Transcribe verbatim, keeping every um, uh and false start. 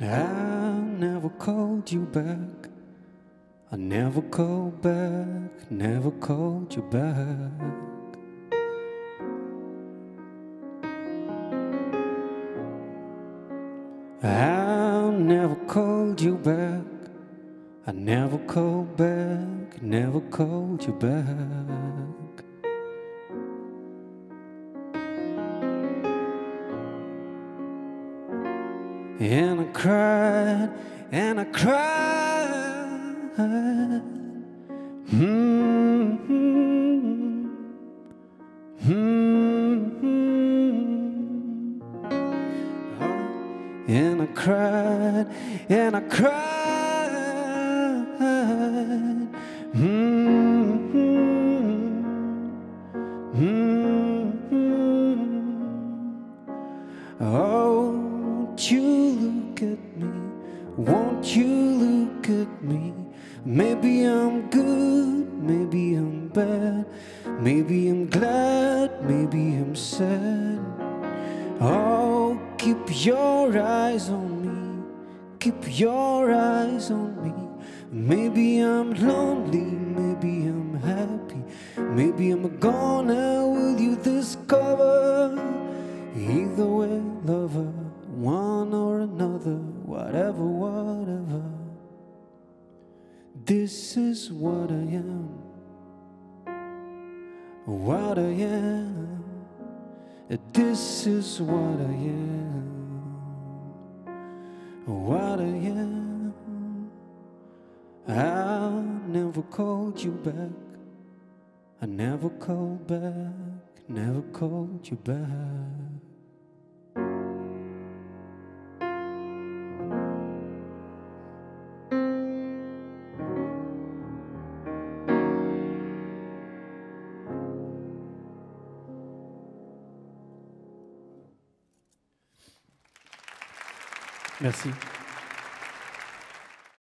I never called you back. I never called back, never called you back. I never called you back. I never called back, never called you back. And I cried, and I cried. Mm-hmm. Mm-hmm. And I cried, and I cried. Mm-hmm. Mm-hmm. Oh, won't you look at me? Won't you look at me? Maybe I'm good, maybe I'm bad, maybe I'm glad, maybe I'm sad. Oh, keep your eyes on me, keep your eyes on me. Maybe I'm lonely, maybe I'm happy, maybe I'm gonna, will you discover? Either way, lover, one or another, whatever, whatever. This is what I am, what I am. This is what I am, what I am. I never called you back. I never called back, never called you back. Merci.